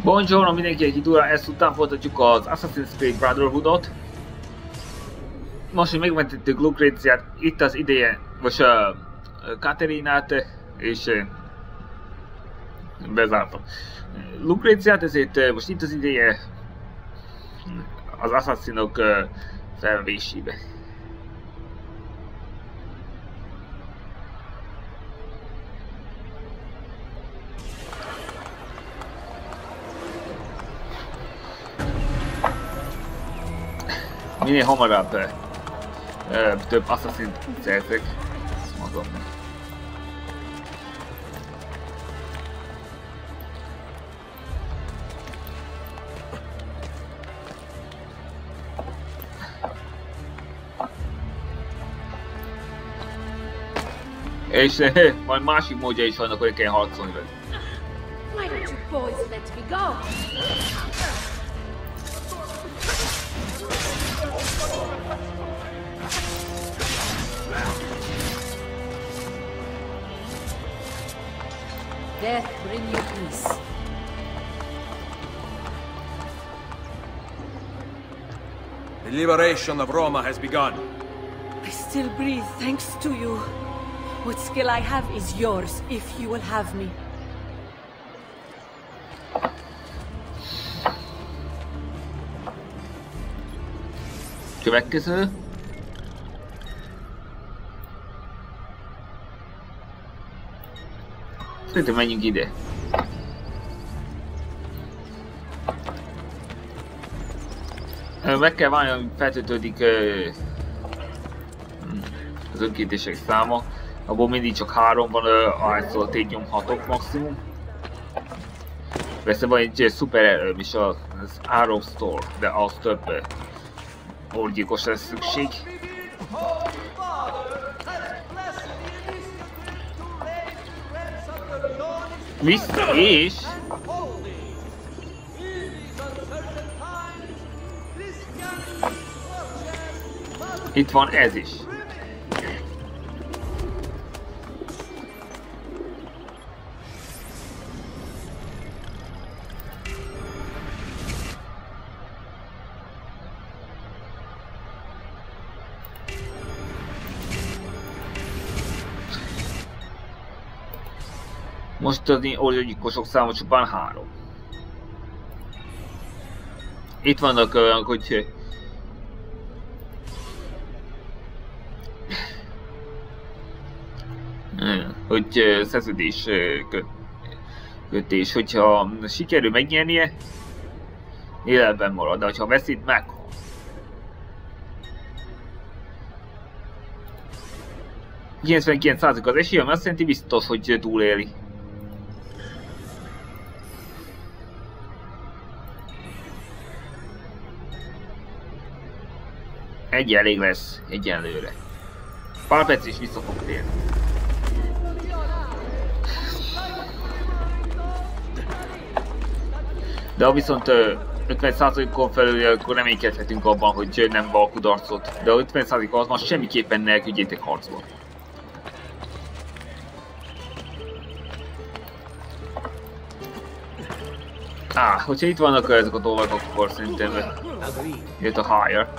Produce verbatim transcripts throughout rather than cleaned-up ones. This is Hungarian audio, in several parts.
Buongiorno mindenki, egy idő ezt után folytatjuk az Assassin's Creed Brotherhoodot. Most, hogy megmentettük Lucreziát, itt az ideje, most a uh, Katerinát, és uh, bezártam Lucreziát, ezért uh, most itt az ideje az Assassinok uh, felvésébe. Minél hamarabb uh, uh, több Assassin szerzek, ezt mondom. És uh, majd másik módja is vannak, hogy kell harcolni vele. Why don't you boys let me go? Death bring you peace. The liberation of Roma has begun. I still breathe thanks to you. What skill I have is yours, if you will have me. Következő. Szerintem menjünk ide. Meg kell várni, hogy feltöltődik az önkéntések száma. Abból mindig csak három van, ahányszor tét nyomhatok maximum. Persze van egy szuper erőm is, az Arrow Store, de az több orgyilkos lesz szükség. Vissza és... Itt van ez is. Most az orgyilkosok száma csupán három. Itt vannak olyanok, hogy... hogy szerződés kötés, hogyha sikerül megnyernie, életben marad, de ha veszít, meghal. kilencvenkilenc százalék az esély, ami azt jelenti biztos, hogy túléli. Egy elég lesz egyenlőre. Pár perc is vissza fog térni. De ha viszont ötven százalékon felül, akkor reménykedhetünk abban, hogy nem val kudarcot. De ötven százalék az már semmiképpen ne elküldjétek harcba. Á, hogyha itt vannak ezek a dolgok, akkor szerintem jött a hire.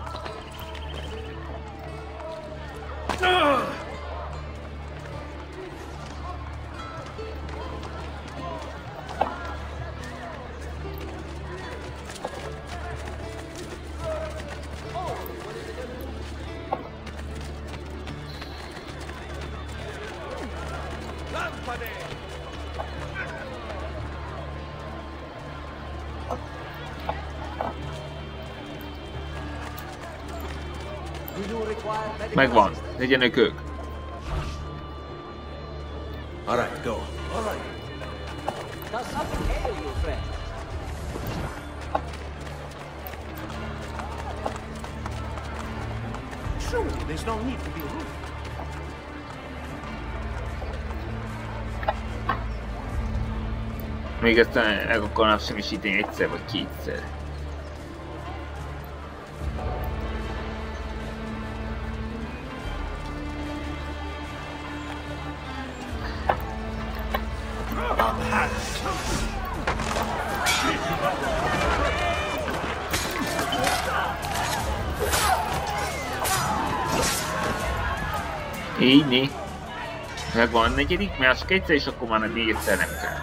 Megvan, legyenek ők. All right, go. All right. Does something ail you, friend? Surely there's no need to be rude. Még ezt el akarnám semmisíteni egyszer vagy kétszer. Így, né. Megvan a negyedik, mert csak egyszer, és akkor már a négyszer nem kell.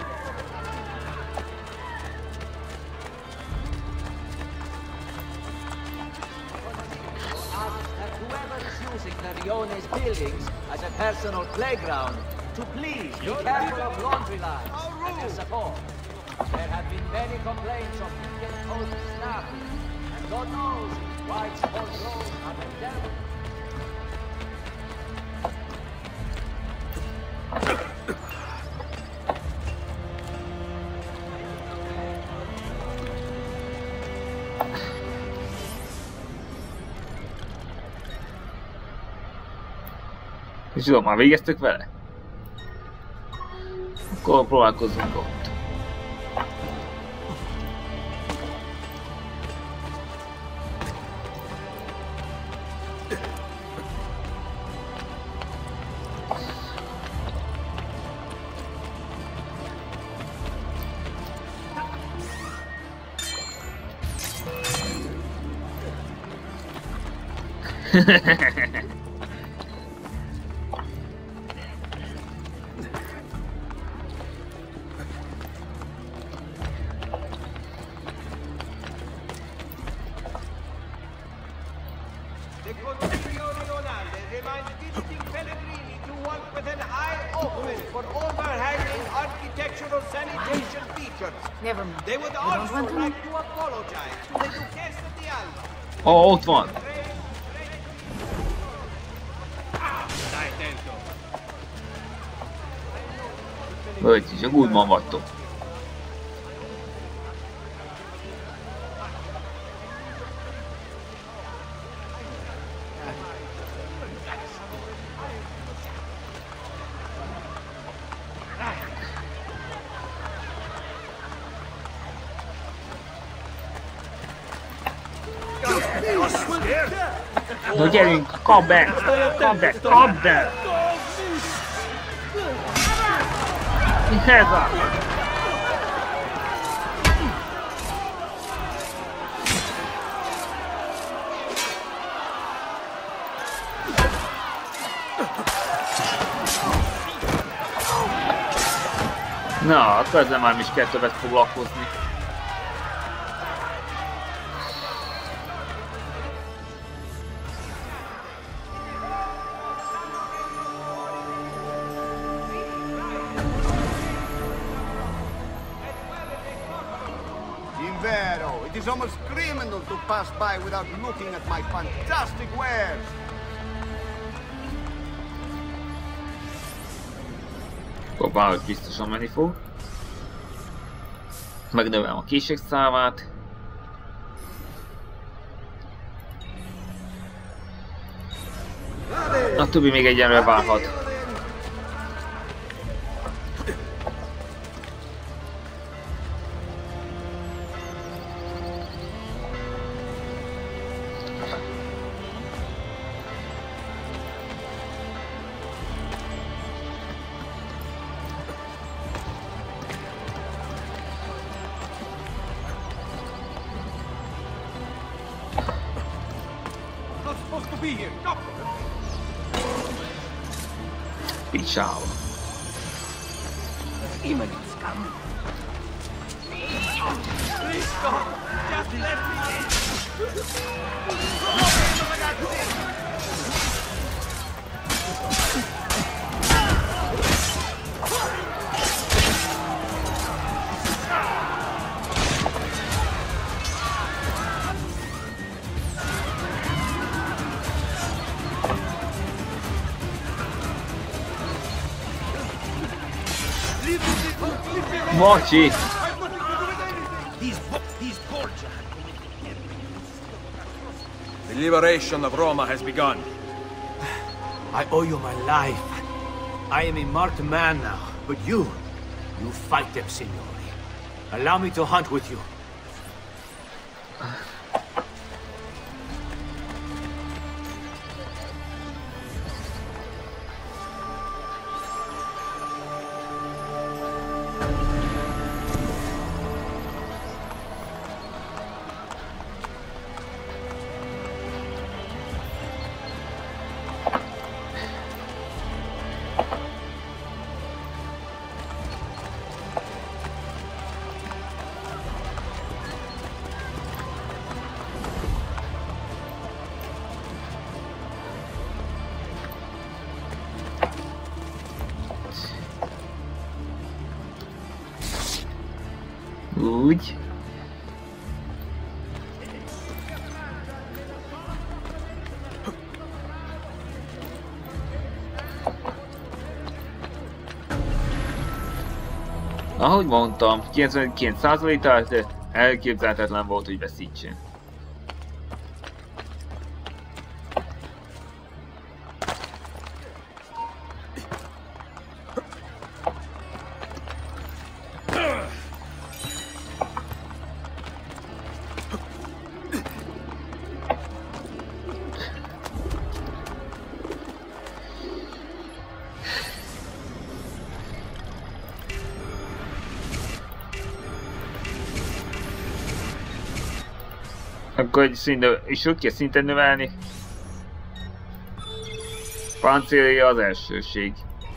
Rione's buildings as a personal playground to please be careful of laundry lines and their support. There have been many complaints of weekend post snapping, and God knows why it's controlled on the devil. És tudom, már végeztük vele? Akkor próbálkozzunk ott. Ó, oh, ott van! Băi, ce gut m-am luat-o. No gyerünk, kap be! Kap be! Kap be! Mi ez a? Na, akkor ezzel már is kell többet foglalkozni. It is almost criminal to pass by without looking at my fantastic wares. Próbálok, biztosan menni fog. Megnövelem a kések számát. A többi még egyenlőre várhat. Ciao. Demons come. Please stop. Just let me in. Morci! The liberation of Roma has begun. I owe you my life. I am a marked man now, but you, you fight them, signori. Allow me to hunt with you. Úgy. Ahogy mondtam, kilencvenkilenc százalékát elképzelhetetlen volt, hogy veszítsen. Akkor egy szinten, és úgy kell szinten növelni. Páncélja az elsőség.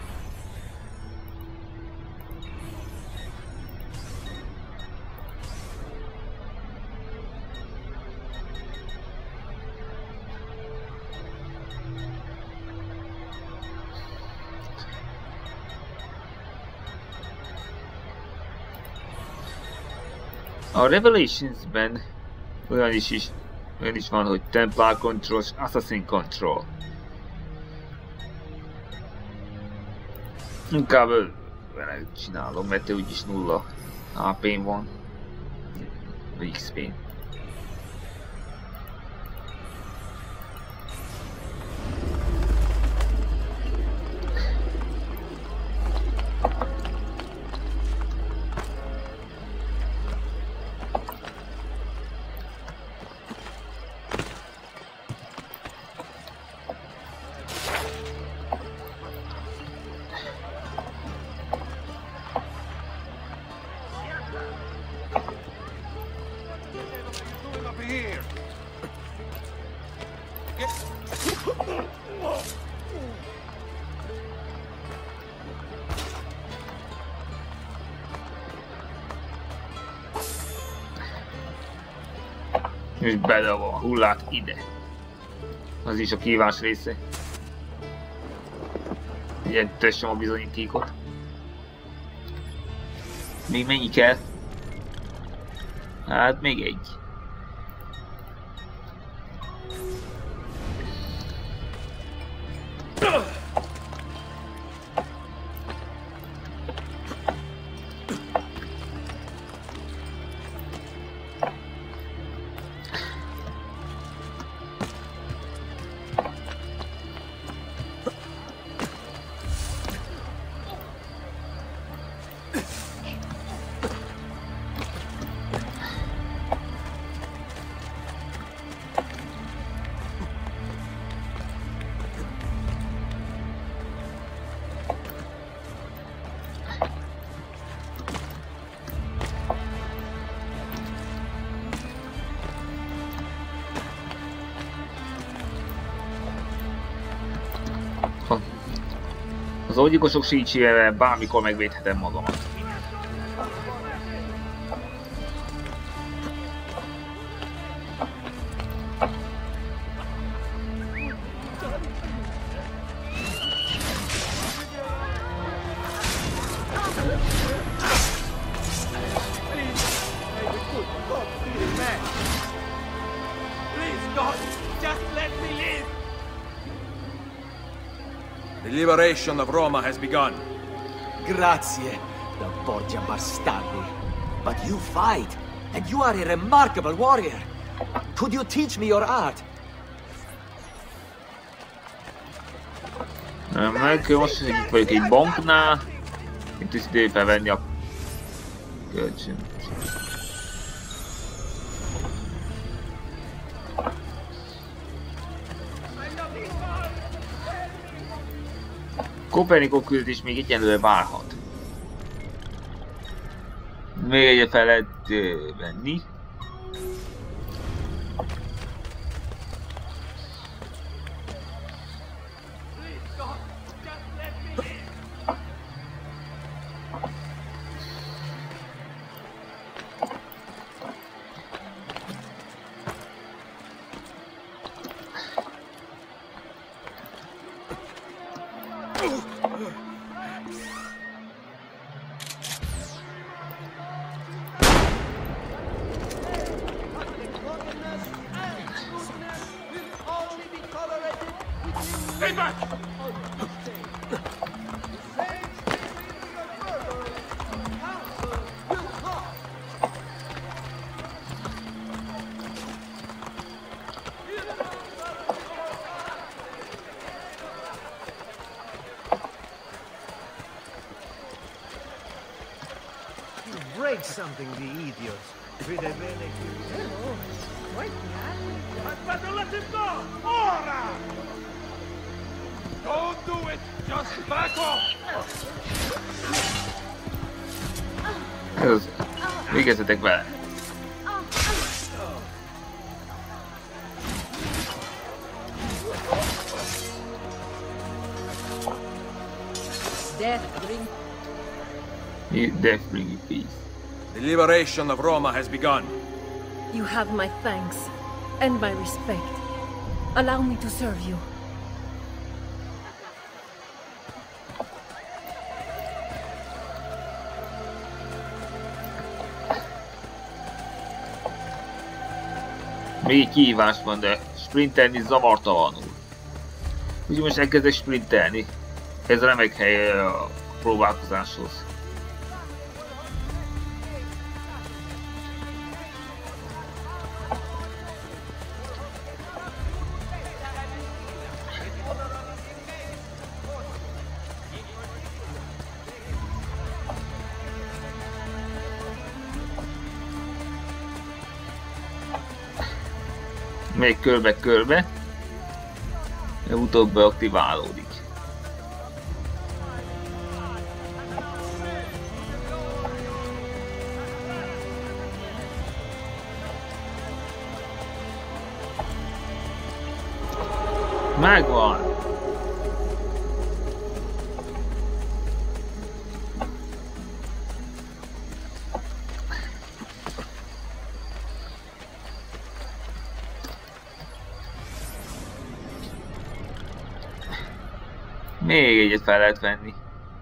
A Revelationsben olyan is, is, olyan is van, hogy Templar Control és Assassin Control. Inkább vele csinálom, mert úgyis nulla há pé-n van. Vagy iksz pé-n. És bedobom a hullát ide. Az is a kívás része. Ilyen tössem a bizonyítékot. Még mennyi kell? Hát még egy. Az oldgyilkosok segítségével bármikor megvédhetem magamat. The liberation of Roma has begun. Grazie, the Borgia bastardi. But you fight, and you are a remarkable warrior. Could you teach me your art? Meg most, hogy itt vagyok egy banknál, itt is idő felvenni a kölcsönt. Kopernikó küldetés még egyenlőre várhat. Még egyet fel lehet uh, venni. break something, the idiot. With a relic. Hello. Quite I'd better let him go! Ora! Don't do it! Just back off! Ez, végezzetek vele. Death bring. Death bring you peace. The liberation of Roma has begun. You have my thanks and my respect. Allow me to serve you. Még kihívás van, de sprintelni zavartalanul. Úgyhogy most elkezdek sprintelni. Ez remek hely a próbálkozáshoz. Még körbe-körbe, utóbb beaktiválódik. Megvan! Még egyet fel lehet venni.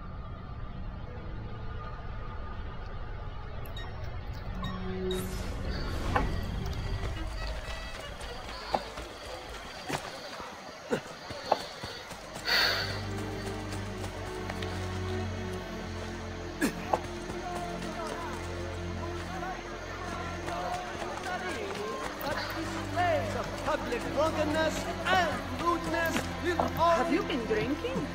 Have you been drinking?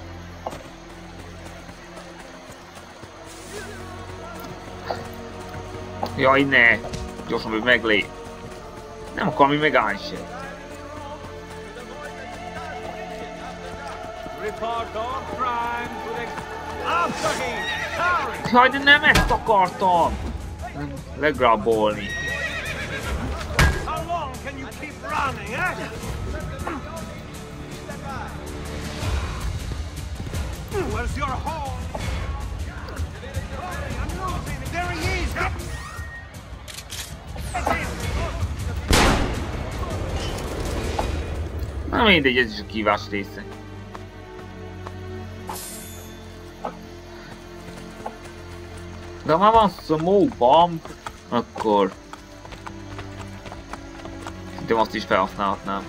Jaj, ne! Gyorsan, hogy meglép. Nem akar mi megállni se. Jaj, de nem ezt akartam! Legrabolni. Where's your home? I'm losing. There he is. Na mindegy, ez is a kívás része. De ha van smoke bomb, akkor szerintem azt is felhasználhatnám.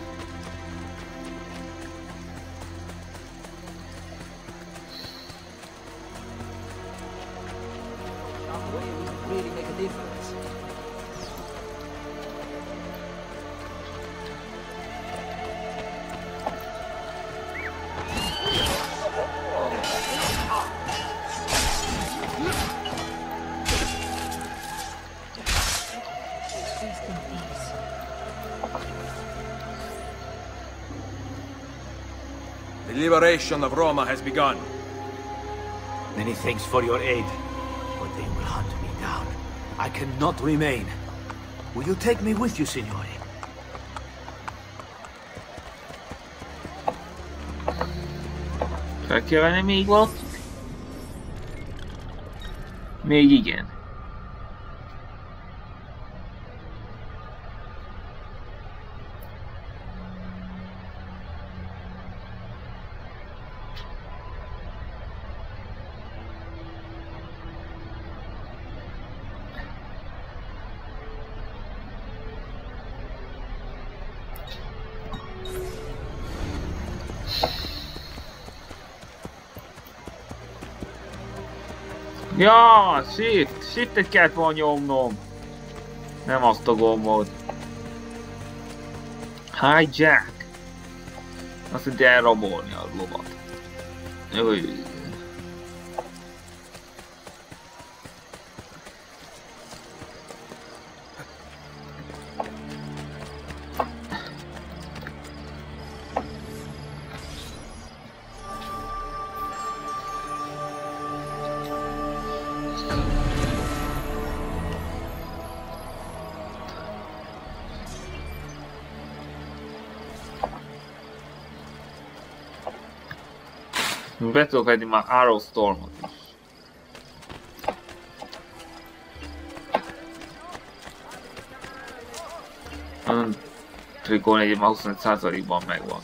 The liberation of Roma has begun. Many thanks for your aid, but they will hunt me down. I cannot remain. Will you take me with you, signore? Fel kell venni még valakit? Még igen. Ja, shift! Shiftet kellett volna nyomnom. Nem azt a gombot. Hijack! Azt mondja elrabolni a lovat. Jó. Be tudok venni már Arrow Stormot is. A trikó négy már huszonöt százalékban megvan.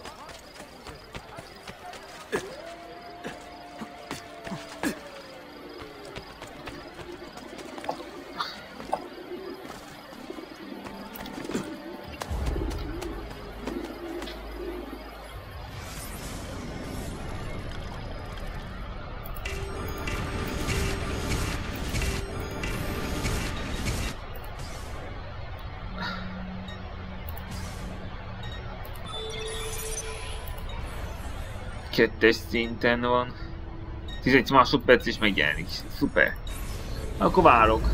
Kettes szinten van. tizenegy másodperc is megjelenik. Szuper. Akkor várok.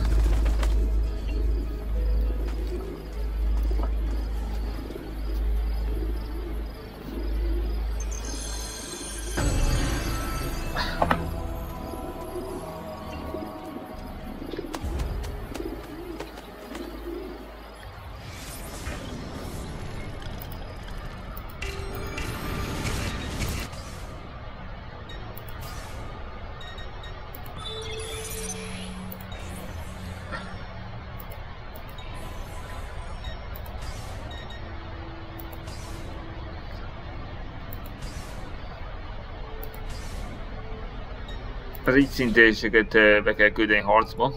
Az így szintéseket be kell küldeni harcba.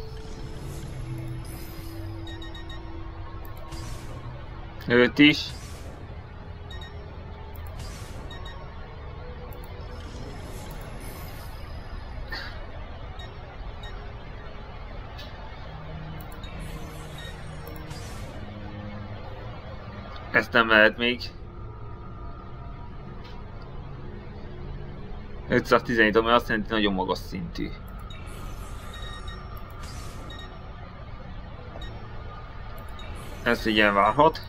Őt is. Ezt nem lehet még. ötszáztizenhét, ami azt jelenti nagyon magas szintű. Ez figyelme várhat.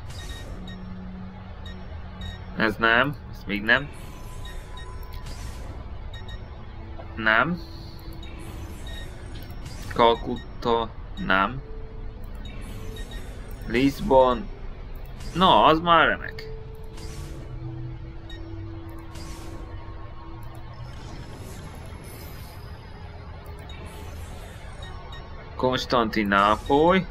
Ez nem, ez még nem. Nem. Kalkutta, nem. Lisbon. Na, az már remek. Konstantinápoly.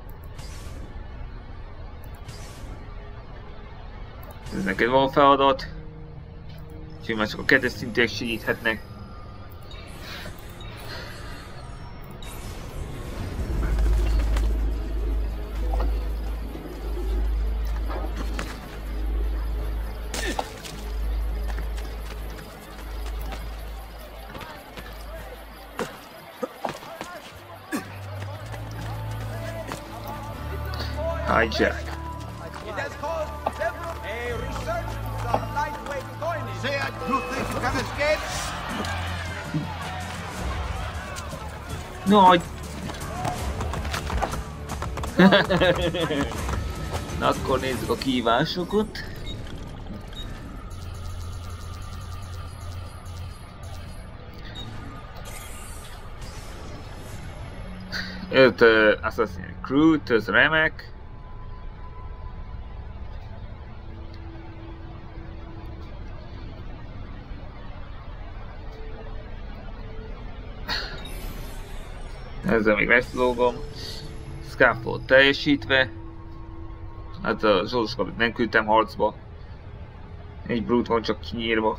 Ez neked van feladat. Úgyhogy már csak a kettes szintiek segíthetnek. Hijack. It has caused several a resurgence of lightweight coinage. Say, you think you can escape? No. Na akkor nézzük a kihívásokat. öt uh, Assassin's Creed, ez remek. Ezzel még lesz dolgom. Scaffold teljesítve. Hát a Zsoldoskapit nem küldtem harcba. Egy brute van csak kinyírva.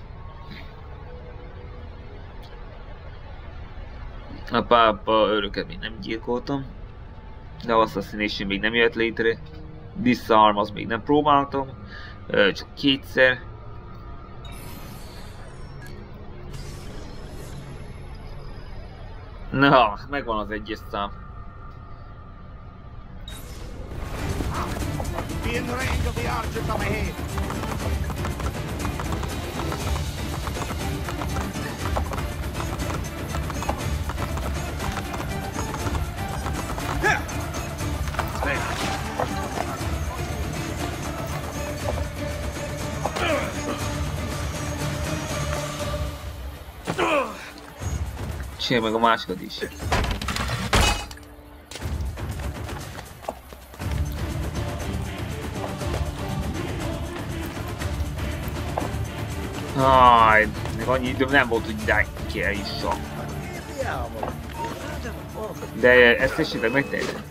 A pápa öröket még nem gyilkoltam. De Assassination még nem jött létre. Disarm az még nem próbáltam. Csak kétszer. Na, megvan az egyes szám. Be in range of the archers on my head. Csinálj meg a másikat is. Aj, még annyi időm nem volt, hogy idáig ki eljussak. De ezt esetleg megteheted.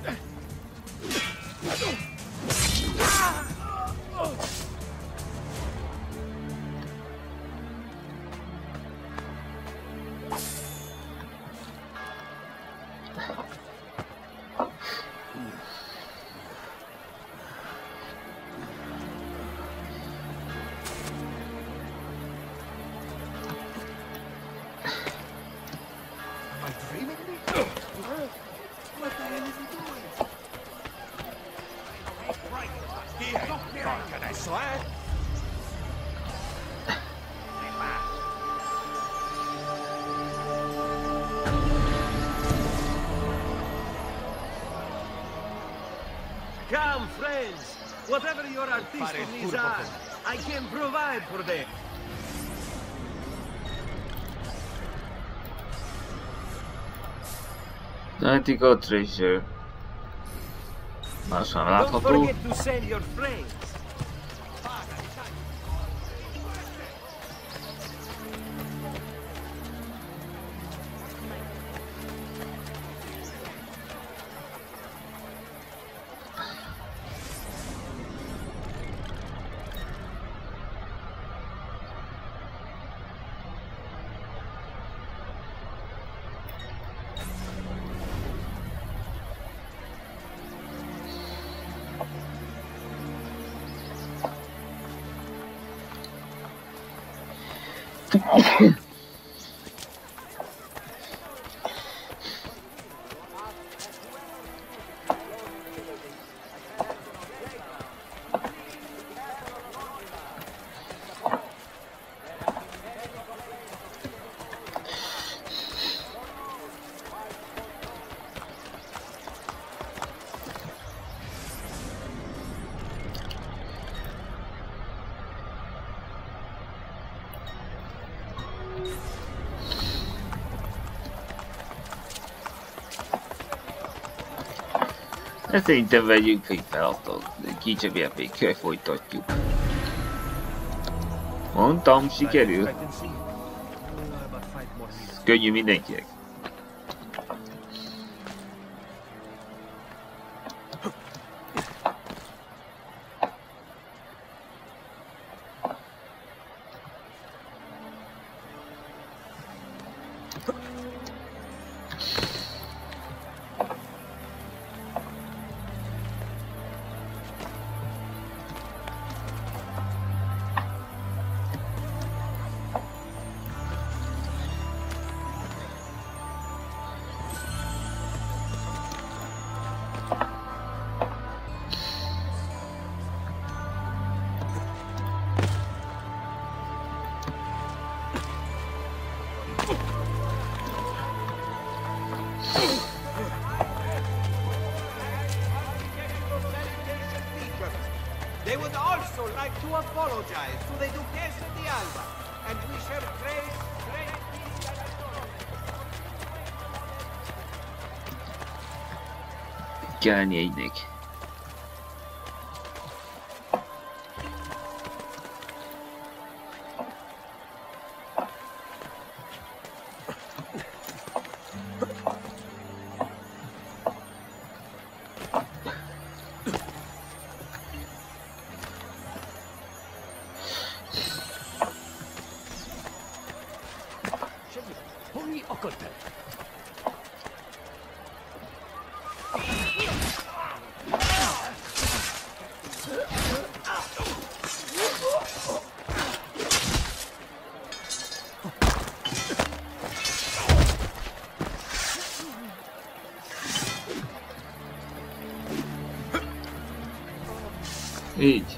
Come, friends! Whatever your artistic needs are, I can provide for them. Antico treasure. Lassan Don't látható. forget to send your friends. Ezt szerintem vegyünk fel feladatot, kicsebélpékkel folytatjuk. Mondtam, sikerül. Könnyű mindenkinek. They would also like to apologize to the Duchess of the Alba, and wish her great, great peace and authority. Kelni egynek. Így.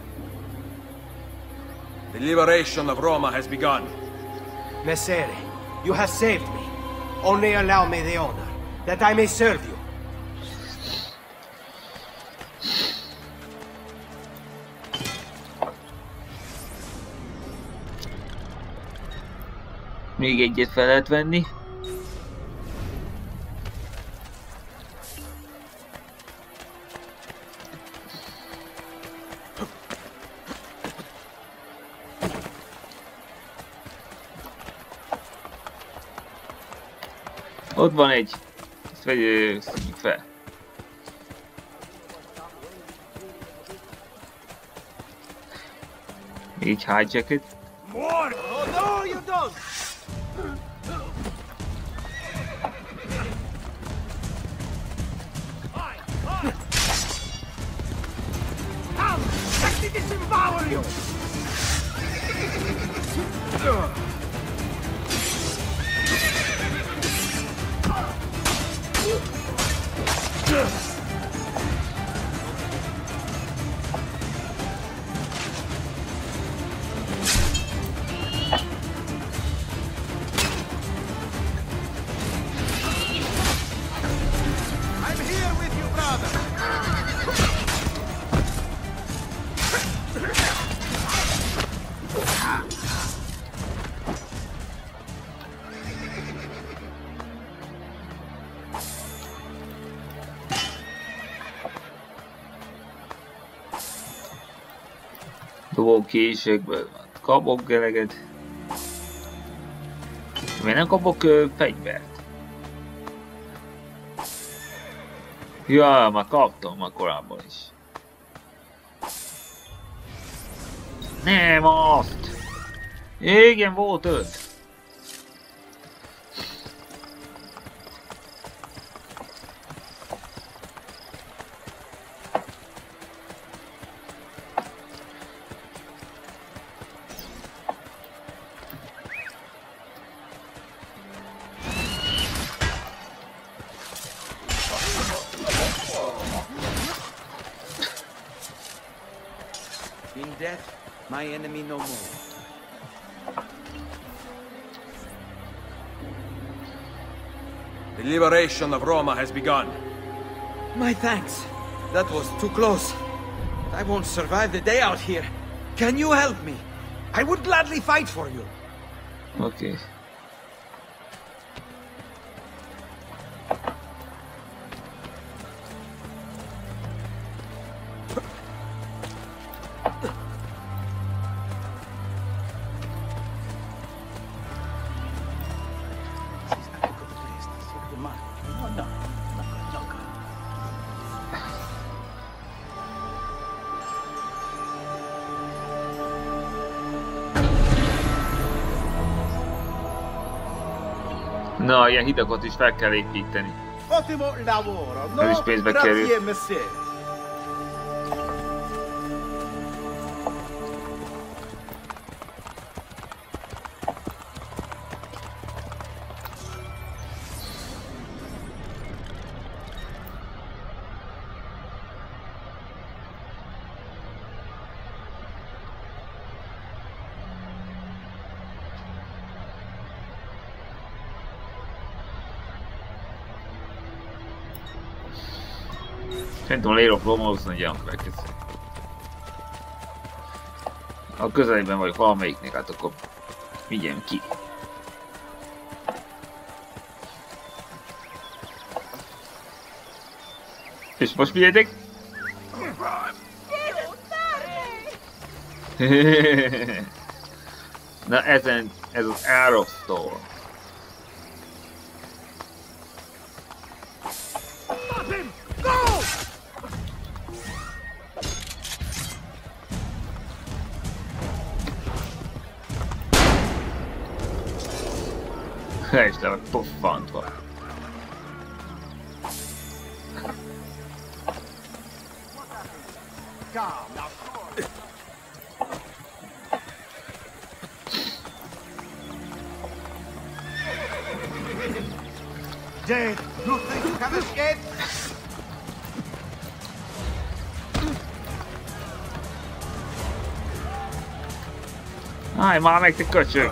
The liberation of Roma has begun. Messere, you have saved me. Only allow me the honor, that I may serve you. Még egyet fel lehet venni. Ott van egy. Ezt vegyük fel. Így hijacket. More! Oh, no, you don't! Come! Let me disempower you! Dobó készségből van. Kapok eleget. Miért nem kapok ö, fegyvert? Ja, már kaptam már korábban is. Nem azt! Igen, volt öt. In death, my enemy no more. The liberation of Roma has begun. My thanks. That was too close. I won't survive the day out here. Can you help me? I would gladly fight for you. Okay. Na, ilyen hidakat is fel kell építeni. Ottimo lavoro. Ez is No, pénzbe grazie, kerül. monsieur. Szerintem a Lair of Roma valószínűleg ilyen következő. A közelében vagyok valamelyiknek, hát akkor vigyem ki. És most figyeljetek! Na ezen, ez az Arrow Store. És le vagy poffantva. Jade, you think you can escape? Állj már meg, te köcsög!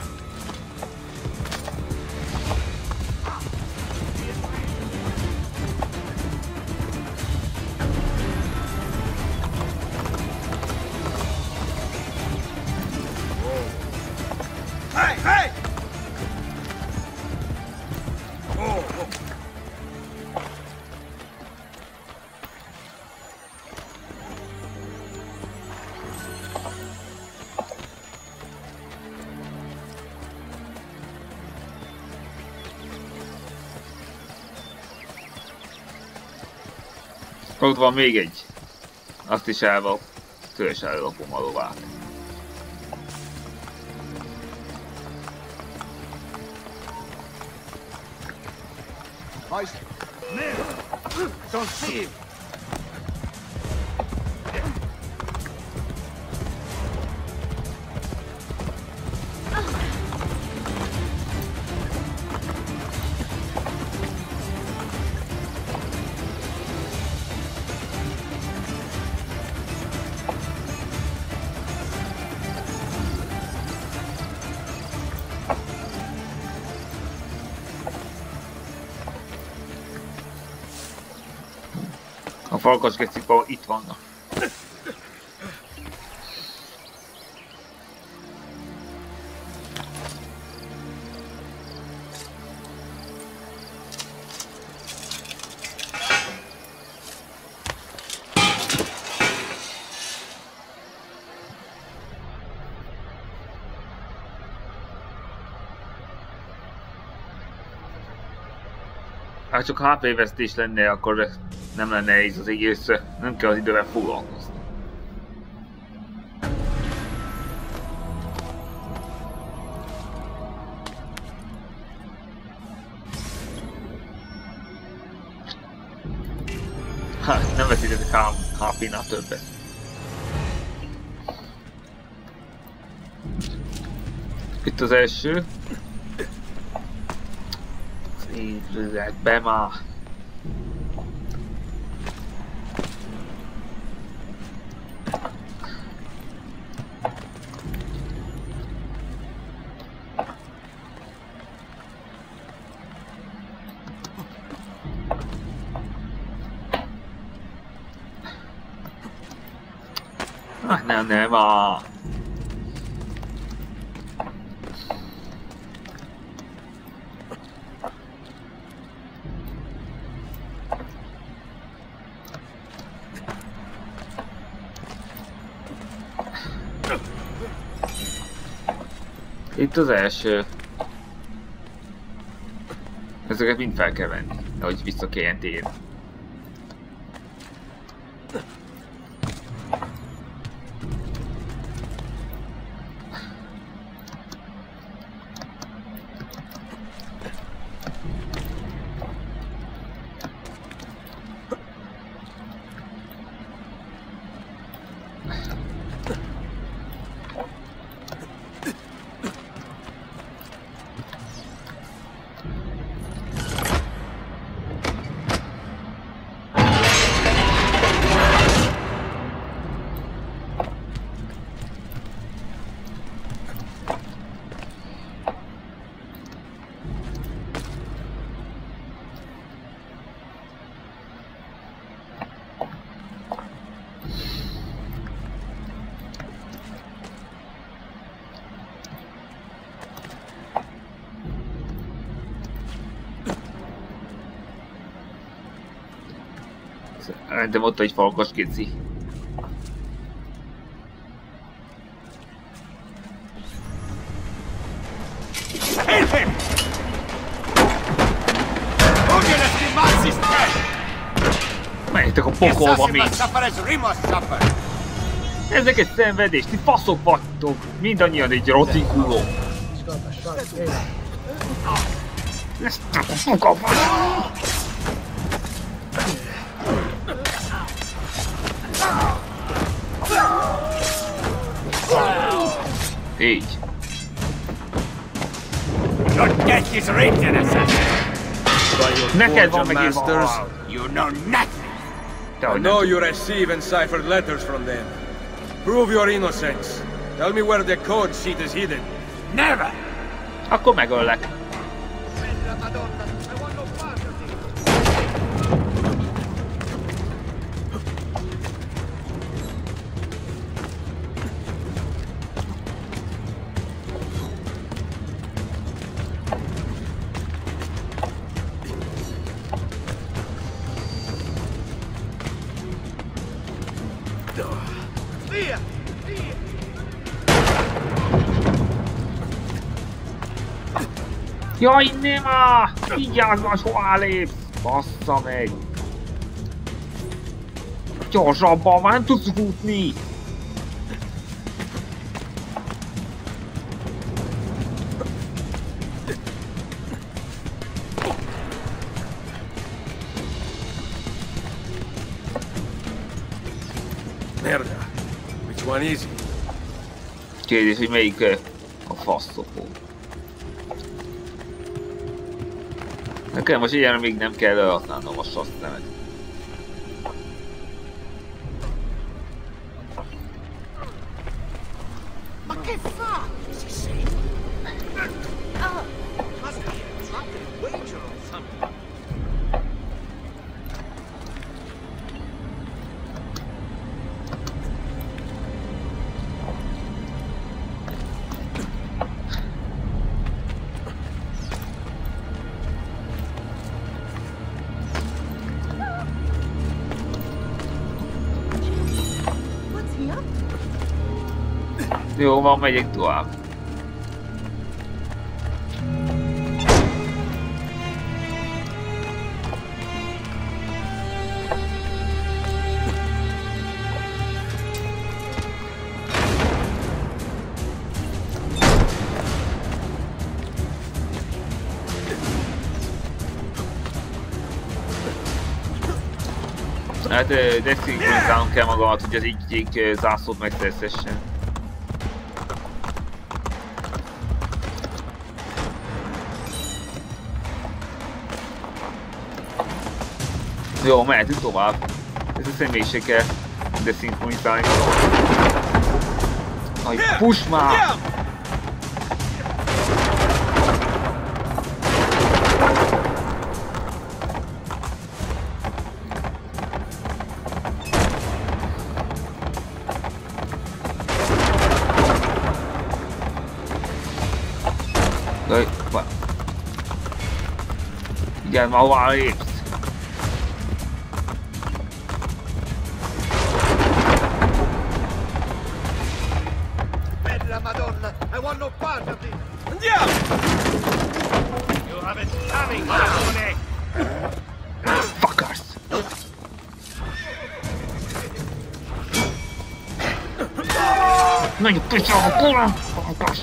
Hey, hey! Ott van még egy. Azt is elva. Tőles ellopom a lovát. Don't see him! A farkas gecipa itt vannak. Ha csak há pé vesztés lenne, akkor nem lenne nehéz az egészre, nem kell az idővel foglalkozni. Hát, nem veszítetek há pé-nál többet. Itt az első. Szívlőleg be már. Ah, nem, nem, ah. Itt az első. Ezeket mind fel kell venni, ahogy vissza kelljen térni. Szerintem ott egy farkas geci. Menjetek a pokolba még! Ezek egy szenvedés, ti faszok vagytok! Mindannyian egy rotikuló! Ezt csak a pokolba! Így. Your death is written, assassin. Neked van megírva. You know nothing. I know you receive enciphered letters from them. Prove your innocence. Tell me where the code sheet is hidden. Never. Akkor megöllek. Jaj, nem áll! Vigyázz, soha lépsz! Bassza meg! Gyorsabban, már nem tudsz futni! Merda. Which one is it? Kérdés, hogy melyik a faszopó. Nekem most ilyen még nem kell használnom a sasszemet. Jó van, megyek tovább. Hát deszinkronizálnom kell magamat, hogy az egyik zászlót megszerzhessen. Jó, mehetünk tovább. Ez a személyiség kell deszinkronizálni. Aj, push már! Jaj, várj. Igen, már hová lépsz? Madonna, I want no part of this. Andiamo! You have it coming, Madonna! Fuckers! Menj a picsába, kurva! Fuckers!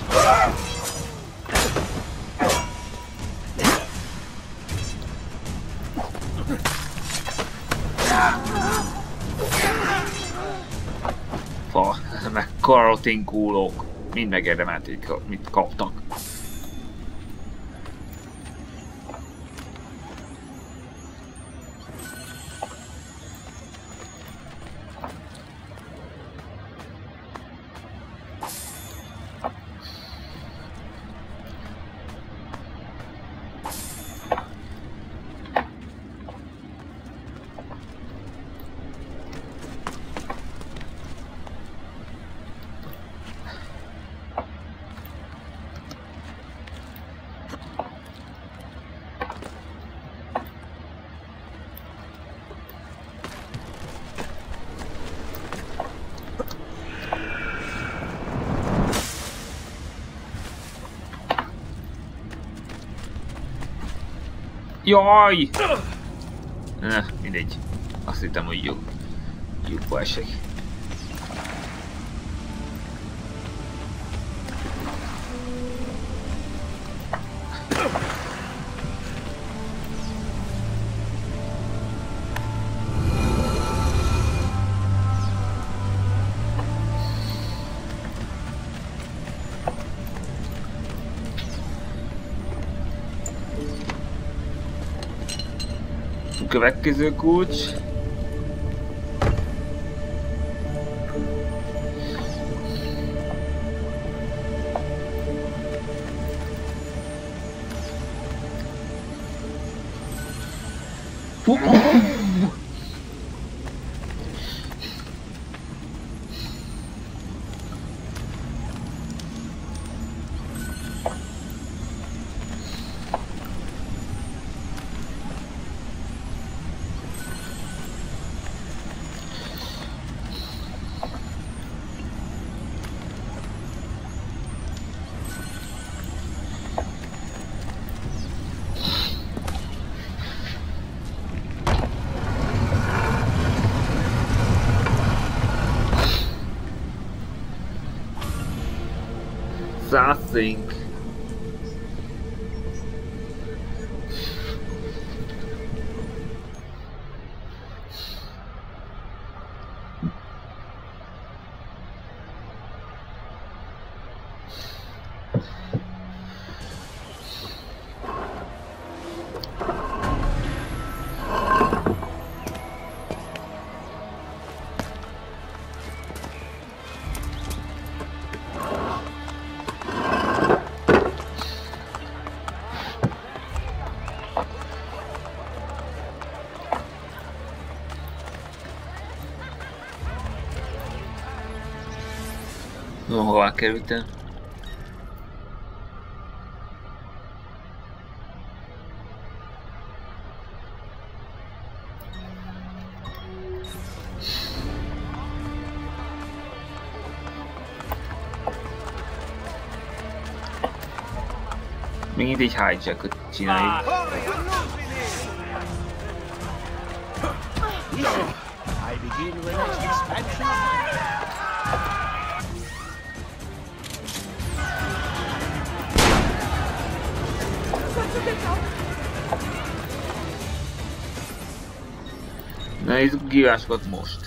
Fa, meg karotinkúlók. Mind megérdemelték, mit kaptak. Jaj! Ne, mindegy. Azt hittem, hogy jó. Lyukba esek. Következő kulcs. Bazzink. No, hová kerültem? Mindig egy hijackot csináljuk. I begin the next expansion. Na, nézzük gívásokat most.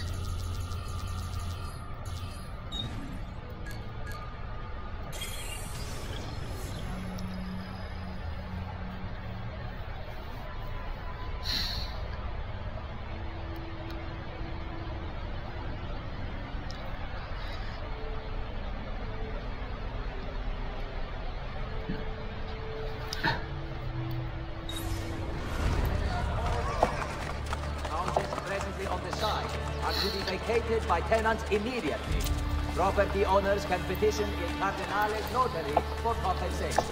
Vacated by tenants immediately. Property owners can petition Il Cardinale's notary for compensation.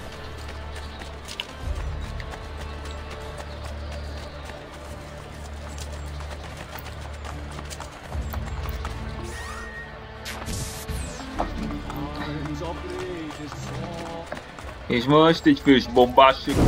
És most egy fős bombás is.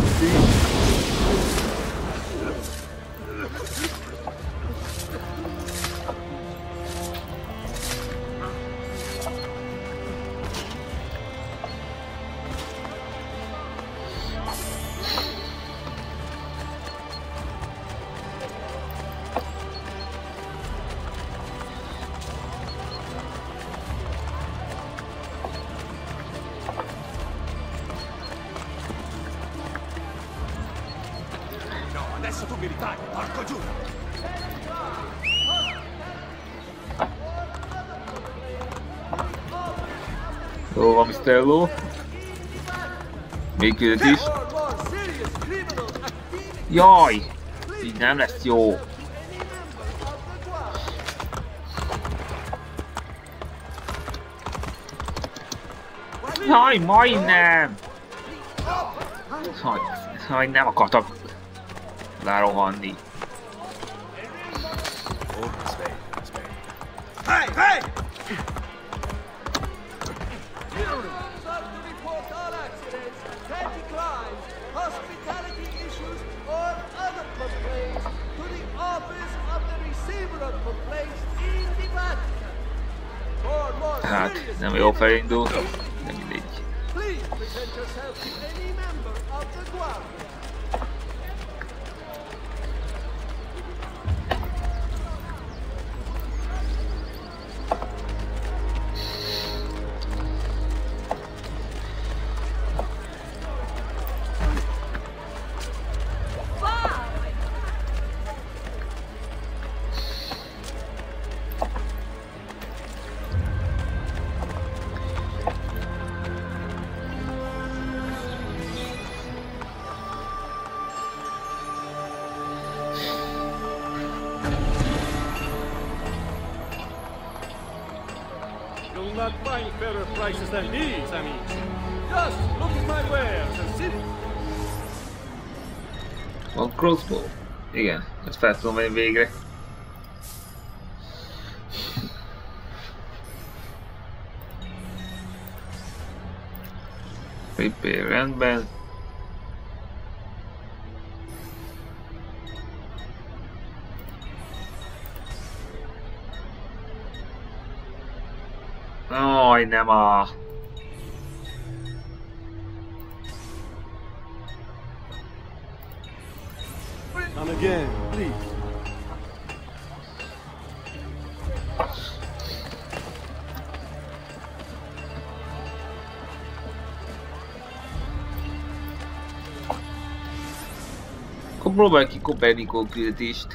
Adesso tu mi ritagli, porco giù! Jó van, Mistello. Még küldött is. Jaj! Így nem lesz jó. Jaj, majdnem! Jaj, jaj, nem akartak lerohanni. Hey, hey! Hospitality issues or other complaints to the office of the receiver of complaints in the Vatican. For more Hát, serious nem jó felindul, de mindegy. please present yourself to any member of the Guardia. You'll not find fairer prices than these, I mean. Just look at my wares and see. A crossbow? Igen, ezt fel tudom venni végre. Repair, rendben. Aj, nem a... Come again, please. Akkor próbálj ki Copernicus küldetést.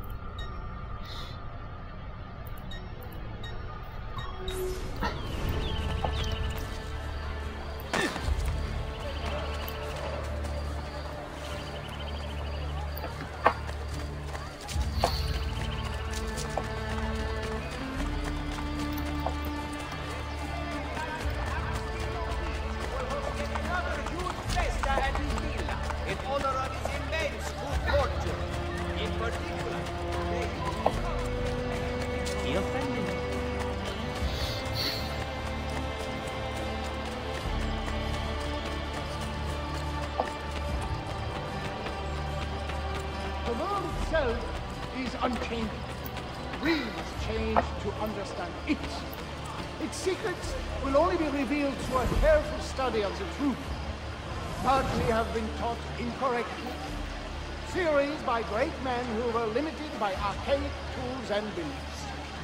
Is unchanging. We must change to understand it. Its secrets will only be revealed through a careful study of the truth. But we have been taught incorrectly. Theories by great men who were limited by archaic tools and beliefs.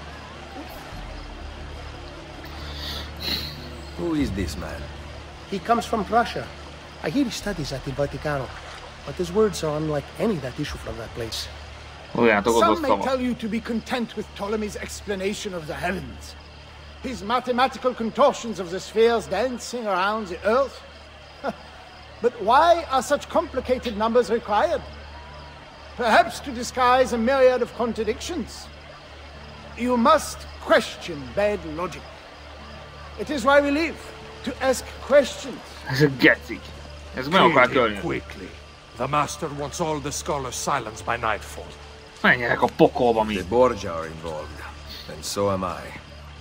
Who is this man? He comes from Prussia. I hear he studies at the Vaticano. But his words are unlike any that issue from that place. Some may tell you to be content with Ptolemy's explanation of the heavens. His mathematical contortions of the spheres dancing around the earth. But why are such complicated numbers required? Perhaps to disguise a myriad of contradictions. You must question bad logic. It is why we live, to ask questions. Getszik. Ez meg akar törni. Quickly. The master wants all the scholars silenced by nightfall. Menjenek a pokolba mi. The Borgia are involved, and so am I.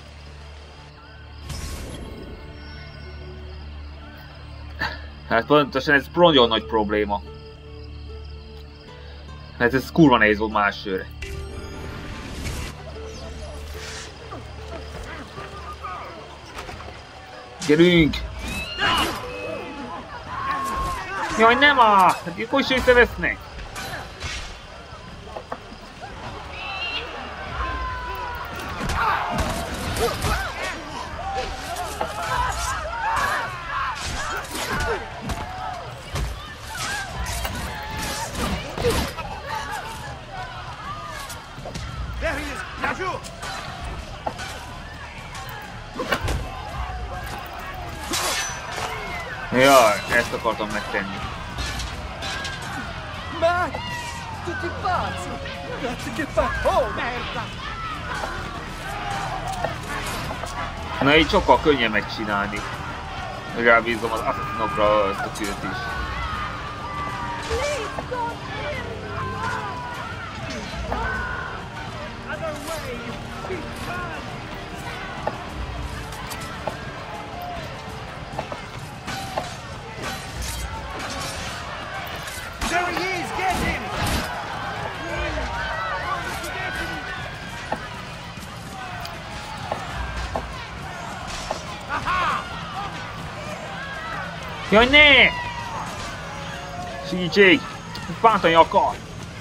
Hát pontosan ez nagyon nagy probléma. Hát ez kurva nehéz volt másfőre. Gyerünk! Jaj, nem áll! Hát akkor is összevesznek! There he is! Najou! Jaj, ezt akartam megtenni. Ma, tutti pazzi! Got to get back home! Merda! Na így sokkal könnyebb megcsinálni. Rábízom az asszaszinokra ezt a küldetést. There he is! Get him! Jaj, ne! Segítség! Bántani akar!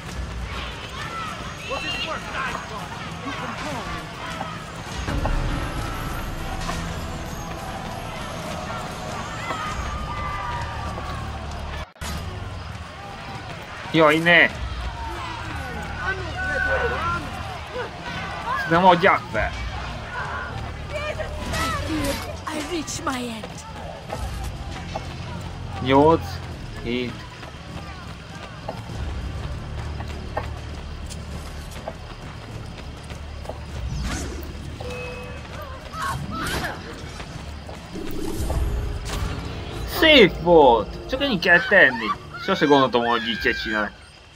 Jaj, ne! Nem adják fel! I reach my end. Nyolc, hét. Szép volt! Csak ennyi kell tenni. Sose gondoltam, hogy így kell csinálni.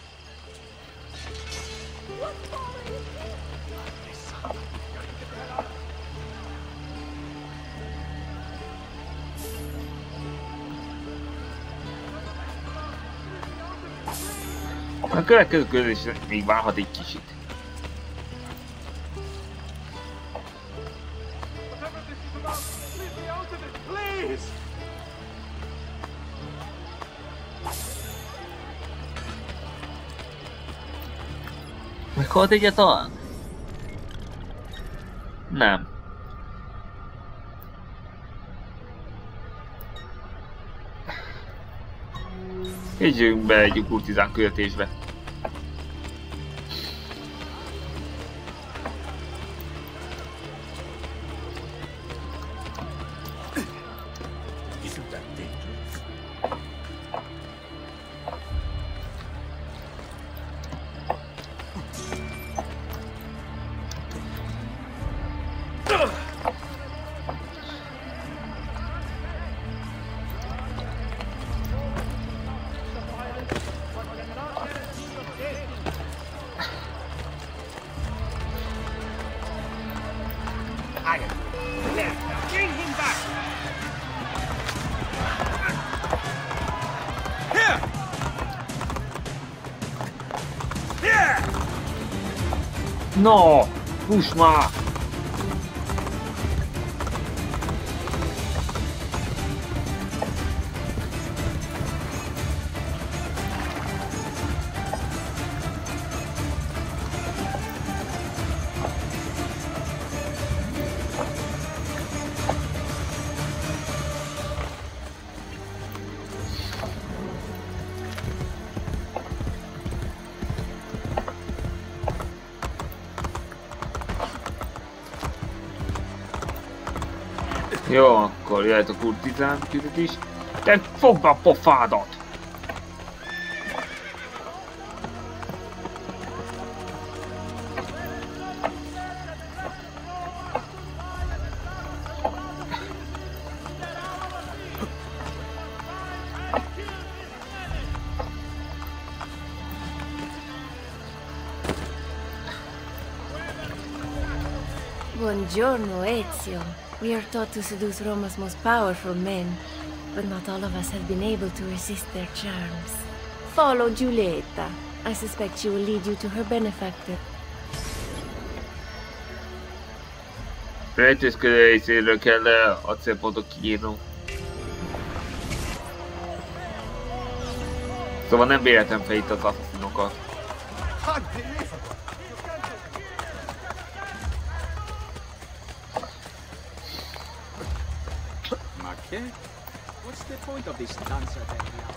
A következő közés még várhat egy kicsit. Meghalt egyáltalán? Nem. Együnk be egy kurtizán küldetésbe. No! Fuss már! Jó, akkor jöhet a kurtizán küldetés. Te fogd be a pofádat! Buongiorno, Ezio. We are taught to seduce Roma's most powerful men, but not all of us have been able to resist their charms. Follow Giulietta. I suspect she will lead you to her benefactor. Rejtőzködő részéről kell a célpontot kiírnunk. Szóval nem véletlen fel itt az assassinokat. What's the point of this dancer thing now?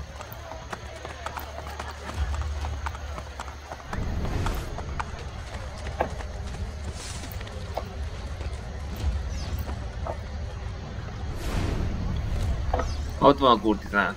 Ott van a kurtizán.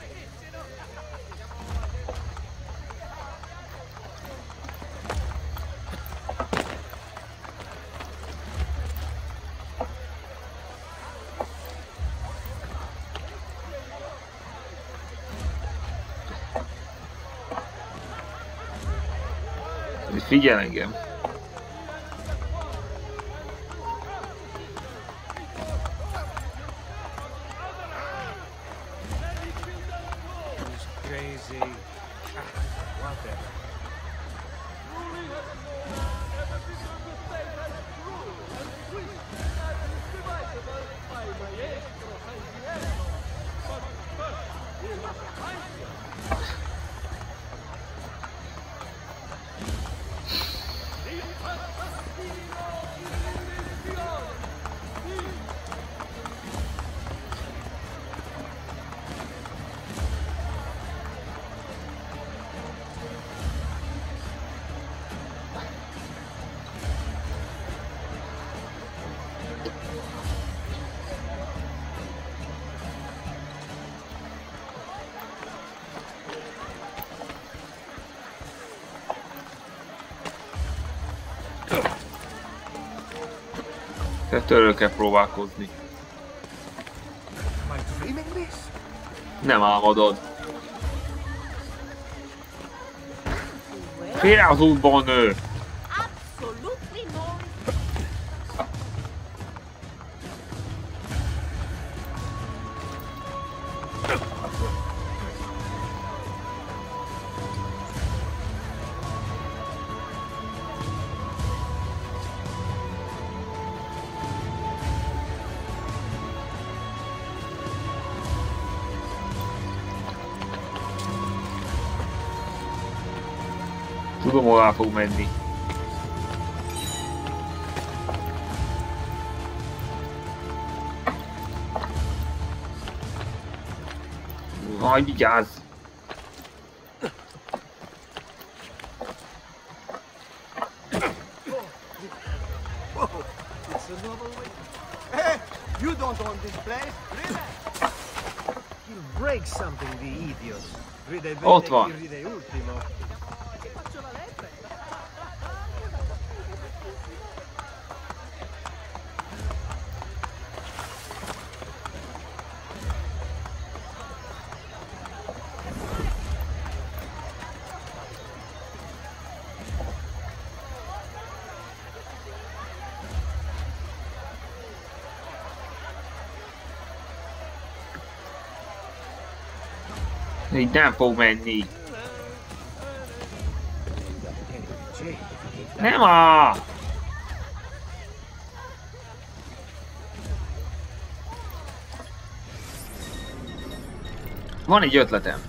Figyel engem. Ettől kell próbálkozni. Nem álmodod. Félre az útban nő! Tudom, hol el fog menni. Aj, vigyázz! Hey, you don't own this place. He'll break something, the idiot. Ott van. Így nem fog menni. Nem a! Van egy ötletem.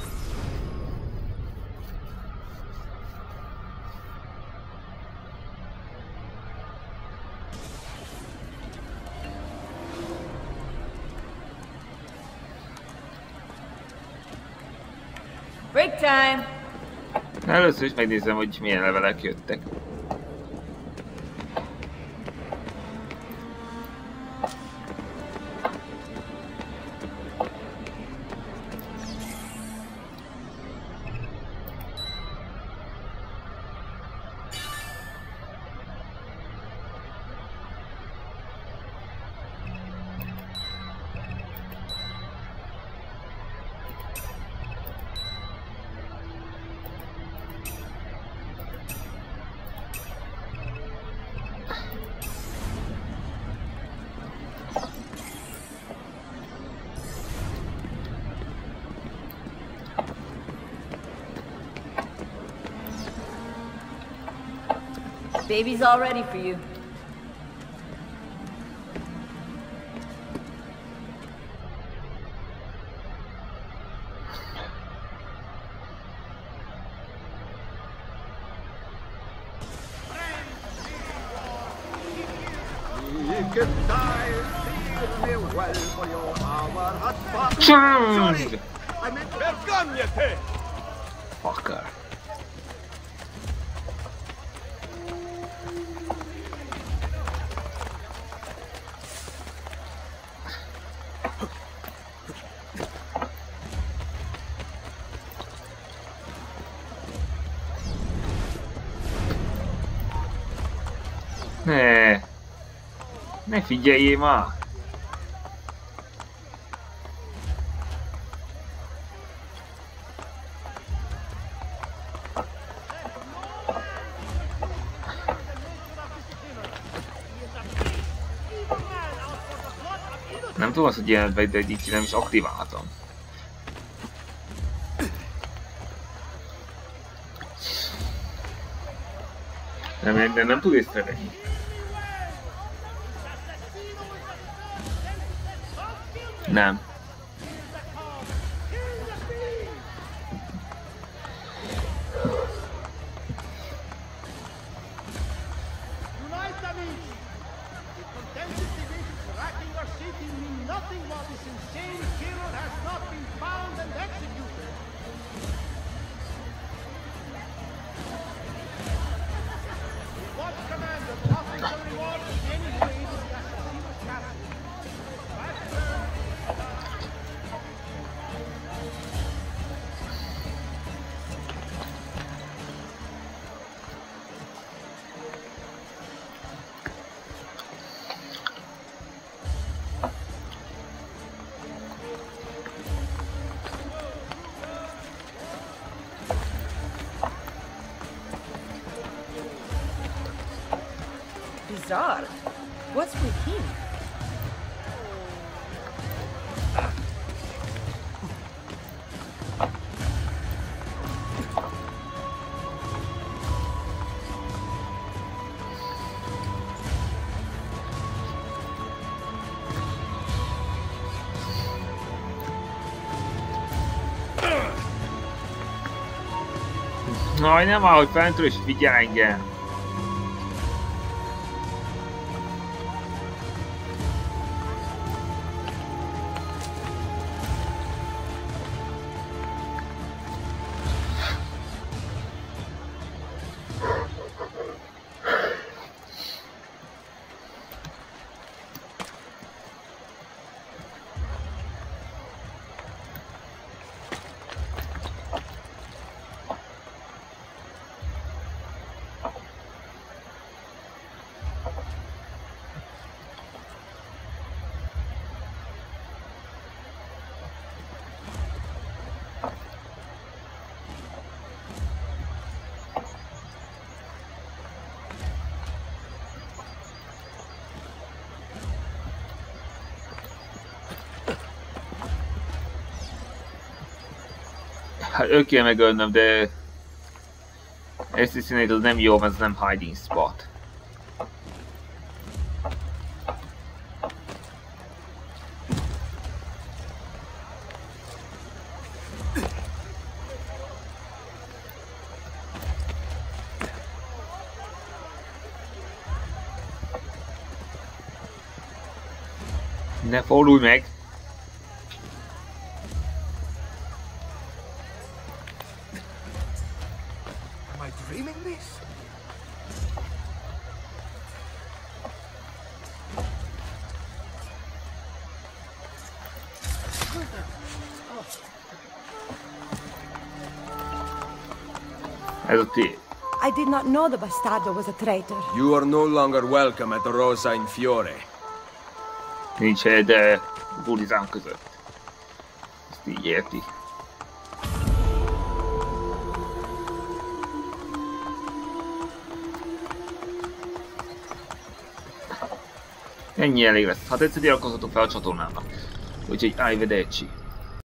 Break time! Először is megnézem, hogy milyen levelek jöttek. Baby's all ready for you. Sorry, I meant Vergognate! Fucker. Ne, ne figyeljél már! Nem tudom azt, hogy jelent be, de így nem is aktiválhatom. Nem, nem, nem tud észrevenni. Nem. Bizarre. What's with him? Aj, nem áll, hogy fentről is figyelj engem. Hát ő kéne megölnöm, de... Assassinate az nem jó, mert ez nem hiding spot. Ne fordulj meg! Am I dreaming this? Ez a ti. I did not know the bastardo was a traitor. You are no longer welcome at Rosa in Fiore. Nincs hely, de bulizám között. Ezt így érti. Ennyi elég lesz. Ha tetszett, iratkozzatok fel a csatornámnak. Úgyhogy arrivederci.